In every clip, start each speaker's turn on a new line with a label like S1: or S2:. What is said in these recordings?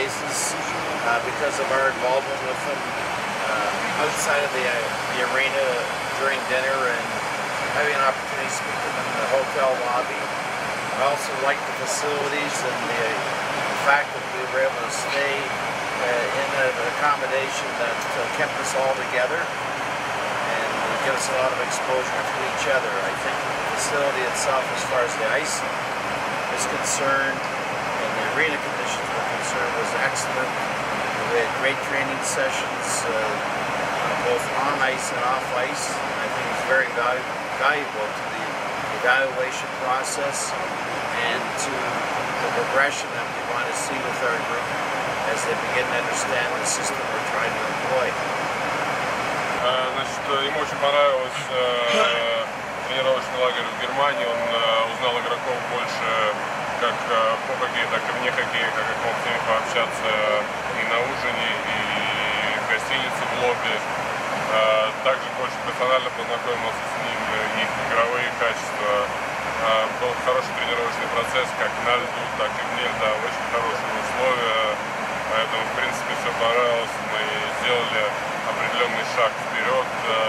S1: basis because of our involvement with them outside of the arena during dinner and having an opportunity to speak to them in the hotel lobby. I also like the facilities and the fact that we were able to stay in an accommodation that kept us all together and give us a lot of exposure to each other. I think the facility itself, as far as the ice is concerned and the arena conditions were concerned, was excellent. We had great training sessions, both on ice and off ice. I think it's very valuable to the evaluation process and to the progression that we want to see with our group as they begin to understand the system we're trying to employ.
S2: Значит, ему очень понравилось тренировочный лагерь в Германии. Он узнал игроков больше как по хоккею, так и вне хоккея, как мог с ними пообщаться и на ужине, и в гостинице, в лобби. Также больше персонально познакомился с ним, их игровые качества. Был хороший тренировочный процесс, как на льду, так и вне льда, очень хорошие условия. Поэтому, в принципе, все понравилось. Мы сделали определенный шаг вперед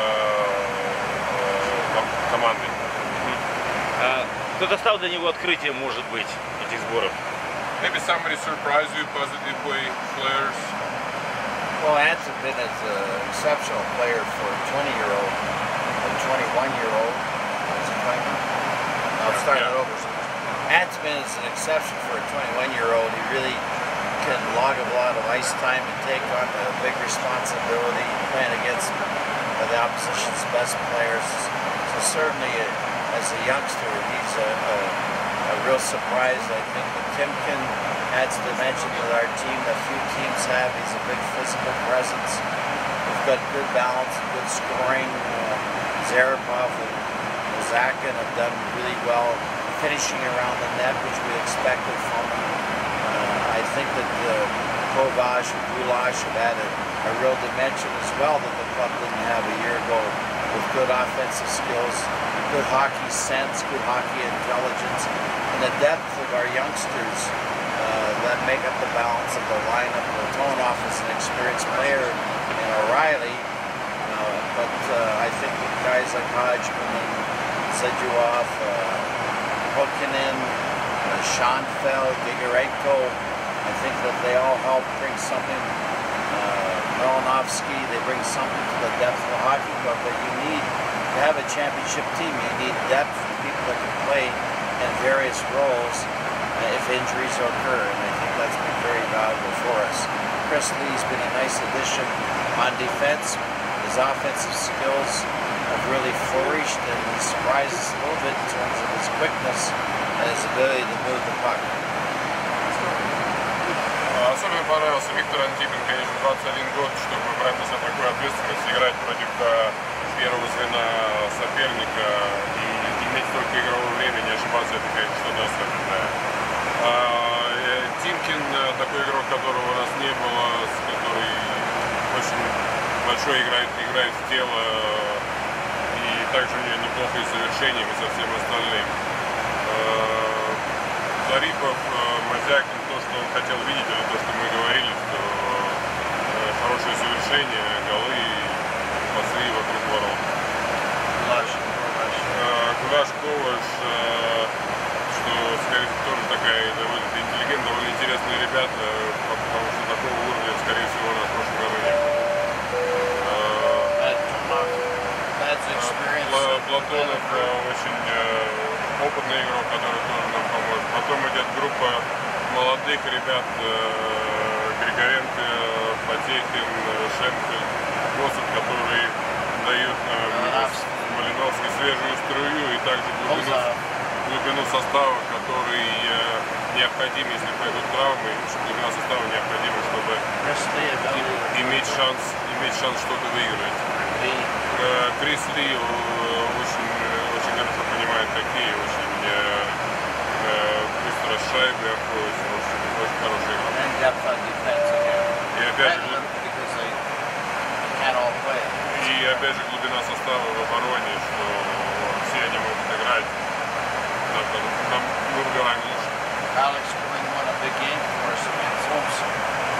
S2: командой.
S3: Кто-то стал для него открытием, может быть, этих сборов?
S2: Maybe somebody surprised you positively, players?
S1: Well, Ant's been as an exceptional player for a 20-year-old and 21-year-old. I'll start it over. Ant's been as an exception for a 21-year-old. He really can log a lot of ice time and take on a big responsibility playing against the opposition's best players. So certainly, as a youngster, he's a real surprise. I think that Timken adds dimension to our team that few teams have. He's a big physical presence. We've got good balance and good scoring. Zaripov and Zakin have done really well finishing around the net, which we expected from them. I think that Kovac and Gulash have added a real dimension as well that the club didn't have a year ago, with good offensive skills, good hockey sense, good hockey intelligence, and the depth of our youngsters that make up the balance of the lineup. Latonov is an experienced player in O'Reilly, but I think that guys like Hodgman and Zeduov, Hokinen, Schoenfeld, Gigarenko, I think that they all help bring something. Melinovsky, they bring something to the depth of the hockey club that you need to have a championship team. You need depth of people that can play in various roles if injuries occur, and I think that's been very valuable for us. Chris Lee's been a nice addition on defense. His offensive skills have really flourished, and he surprised us a little bit in terms of his quickness and his ability to move the puck.
S2: Особенно понравился Виктор Антипин, конечно, 21 год, чтобы брать на себя такую ответственность, играть против первого звена соперника и иметь только игровое время, не ошибаться, это, конечно, что-то особенное. Тимкин, такой игрок, которого у нас не было, который очень большой играет в тело, и также у него неплохие совершения со всем остальным. Зарипов, Мазякин, то, что он хотел видеть, или то, что мы говорили, что хорошее совершение, голы и пасы вокруг ворот. Гулаш, Коваш, что, скорее всего, тоже такая довольно интеллигентная, довольно интересные ребята, потому что такого уровня, скорее всего, на прошлом году не было. Платонов очень опытный игрок, который тоже нам поможет. Потом идет группа молодых ребят, Григоренко, Потехин, Шенфельд, Госов, которые дают Малиновский свежую струю и также глубину состава, который необходим, если пойдут травмы, глубина состава необходима, чтобы иметь шанс что-то выиграть. Крис Ли очень хорошо понимает хоккей, очень быстро с шайбой обходится, очень хороший игрок. И опять же глубина состава в обороне, что все они могут играть. Мы выбираем лучше.
S1: Alex won a big game for us against Holmes.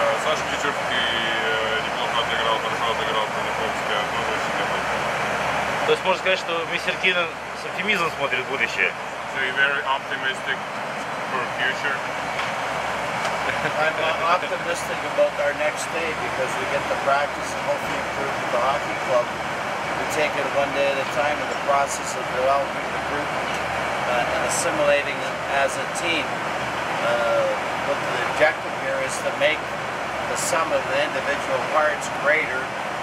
S2: Саша Чечевский неплохо отыграл, хорошо отыграл против Омска, тоже очень неплохо.
S3: То есть можно сказать, что мистер Киннон с оптимизмом смотрит в будущее.
S2: So you're very optimistic for future.
S1: I'm optimistic about our next day because we get to practice and hopefully improve with the hockey club. We take it one day at a time in the process of developing the group and assimilating them as a team. But the objective here is to make the sum of the individual parts greater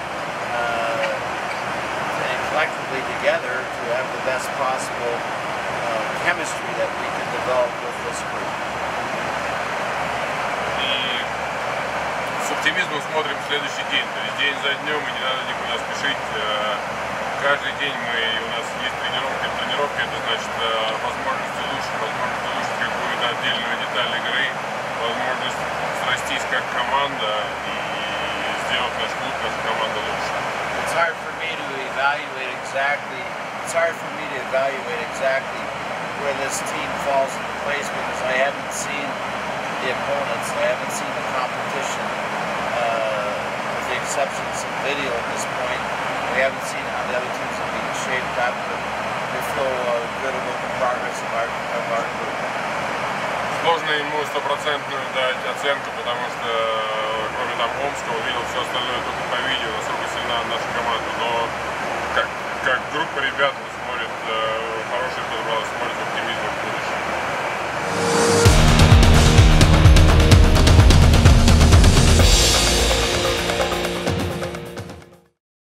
S1: and collectively together to have the best possible chemistry that we can develop with this group.
S2: С оптимизмом смотрим в следующий день. То есть день за днем, и не надо никуда спешить. Каждый день у нас есть тренировки. Тренировки это значит возможность улучшить какую-то отдельную деталь игры, возможность срастись как команда и сделать наш клуб, нашу команду лучше.
S1: It's hard for me to evaluate exactly where this team falls into place because I haven't seen the opponents, I haven't seen the competition, with the exception of some video at this point. We haven't seen how the other teams are being shaped up, but we feel good about the progress of our group.
S2: Сложно ему стопроцентную дать оценку, потому что кроме там Омска увидел все остальное только по видео, насколько сильна наша команда. Но как группа ребят